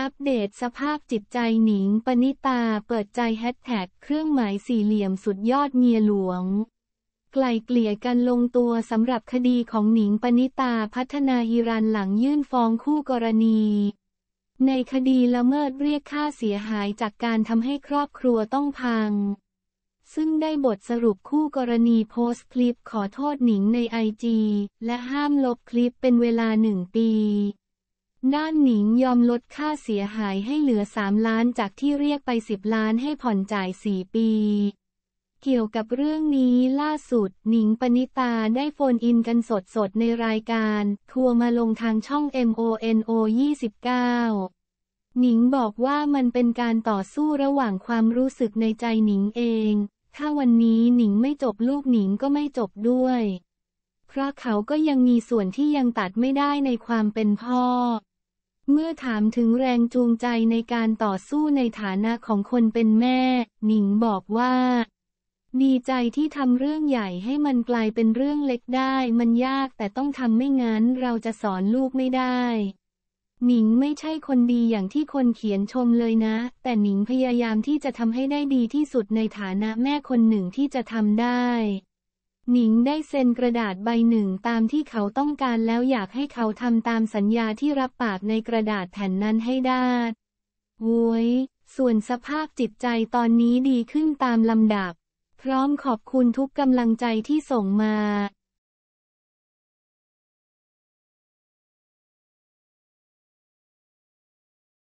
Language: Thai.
อัปเดตสภาพจิตใจหนิงปณิตาเปิดใจแฮชแท็กเครื่องหมายสี่เหลี่ยมสุดยอดเมียหลวงไกล่เกลี่ยกันลงตัวสำหรับคดีของหนิงปณิตาพัฒนาฮิรัญหลังยื่นฟ้องคู่กรณีในคดีละเมิดเรียกค่าเสียหายจากการทำให้ครอบครัวต้องพังซึ่งได้บทสรุปคู่กรณีโพสต์คลิปขอโทษหนิงในIGและห้ามลบคลิปเป็นเวลา1 ปีด้านหนิงยอมลดค่าเสียหายให้เหลือ3 ล้านจากที่เรียกไป10 ล้านให้ผ่อนจ่าย4 ปีเกี่ยวกับเรื่องนี้ล่าสุดหนิงปณิตาได้โฟนอินกันสดๆในรายการทัวร์มาลงทางช่อง MONO 29หนิงบอกว่ามันเป็นการต่อสู้ระหว่างความรู้สึกในใจหนิงเองถ้าวันนี้หนิงไม่จบลูกหนิงก็ไม่จบด้วยเพราะเขาก็ยังมีส่วนที่ยังตัดไม่ได้ในความเป็นพ่อเมื่อถามถึงแรงจูงใจในการต่อสู้ในฐานะของคนเป็นแม่หนิงบอกว่าดีใจที่ทำเรื่องใหญ่ให้มันกลายเป็นเรื่องเล็กได้มันยากแต่ต้องทำไม่งั้นเราจะสอนลูกไม่ได้หนิงไม่ใช่คนดีอย่างที่คนเขียนชมเลยนะแต่หนิงพยายามที่จะทำให้ได้ดีที่สุดในฐานะแม่คนหนึ่งที่จะทำได้หนิงได้เซ็นกระดาษใบหนึ่งตามที่เขาต้องการแล้วอยากให้เขาทำตามสัญญาที่รับปากในกระดาษแผ่นนั้นให้ได้โว้ยส่วนสภาพจิตใจตอนนี้ดีขึ้นตามลำดับพร้อมขอบคุณทุกกำลังใจที่ส่งมา